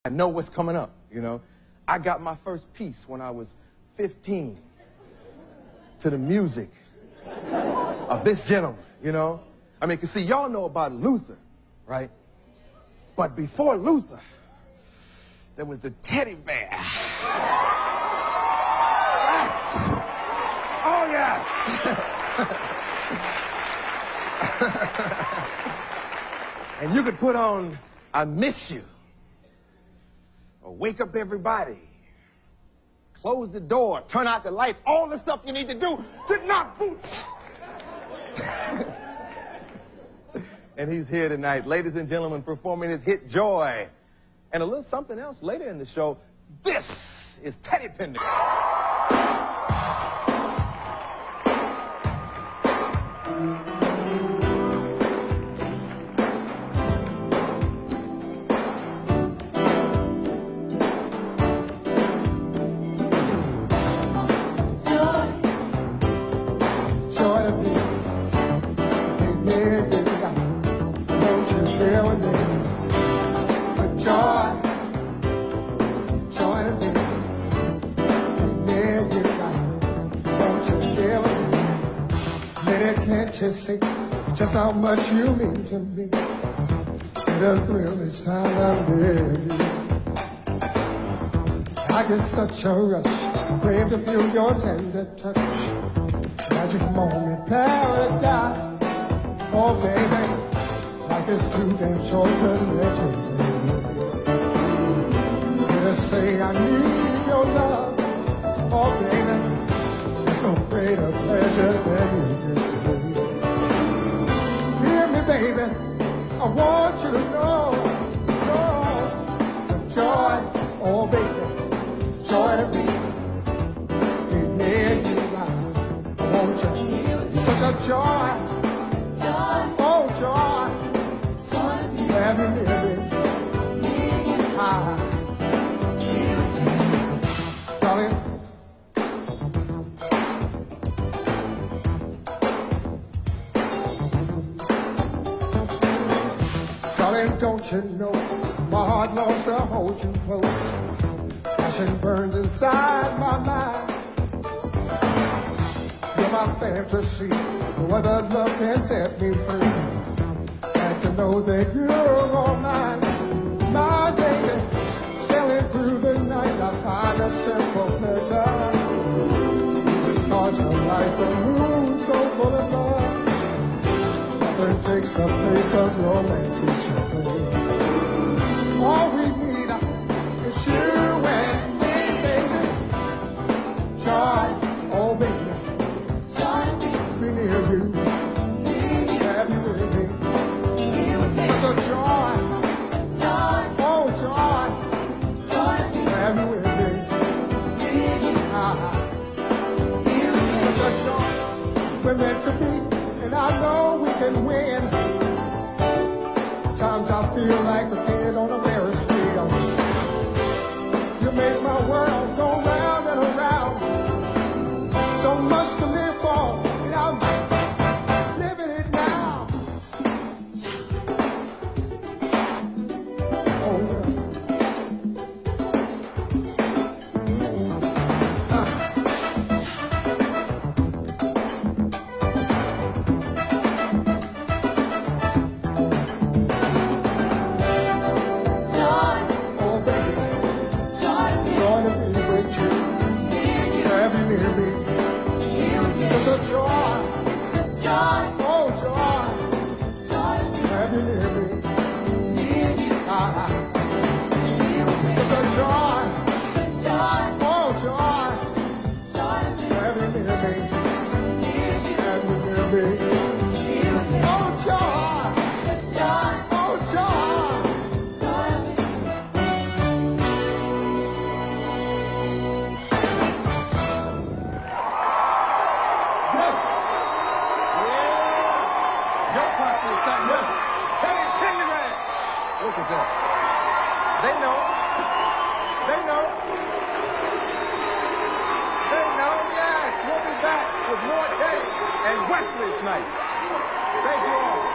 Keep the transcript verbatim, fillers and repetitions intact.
I know what's coming up, you know. I got my first piece when I was fifteen to the music of this gentleman, you know. I mean, because see, y'all know about Luther, right? But before Luther, there was the teddy bear. Yes! Oh, yes! And you could put on I Miss You, or Wake Up Everybody, close the door, turn out the lights, all the stuff you need to do to knock boots. And he's here tonight, ladies and gentlemen, performing his hit Joy. And a little something else later in the show. This is Teddy Pendergrass. Can't you see just how much you mean to me? It a thrill each time I'm with you. I get such a rush, crave to feel your tender touch. Magic moment, paradise. Oh baby, life is too damn short to let you live. Just say I need your love. Oh baby, there's no greater pleasure than you get to me. Hear me, baby, I want you to know, know, some joy, oh baby, joy to me. Be near you, I want you. Such a joy, joy, oh joy, joy to me. Have you near me? Ah, darling. Darling, don't you know my heart longs to hold you close. Passion burns inside my mind. You're my fantasy, no other love can set me free. And to know that you're all mine, my baby. Sailing through the night, I find a simple pleasure. Just stars of light, the moon so full of love. Nothing takes the place of romance we shall play. All we need is you and me, baby. Joy, oh baby, joy me, be near you, have you with me. Such a joy, joy, oh joy, joy me, have you with me. Ah, such a joy, we're meant to be. And I know we can win. Times I feel like a kid on a Ferris wheel. You make my world go round and around. So much to live for, and I'm living it now. Oh, yeah. Look at that. They know. They know. They know, yes. We'll be back with more Teddy and Wesley's nights. Thank you all.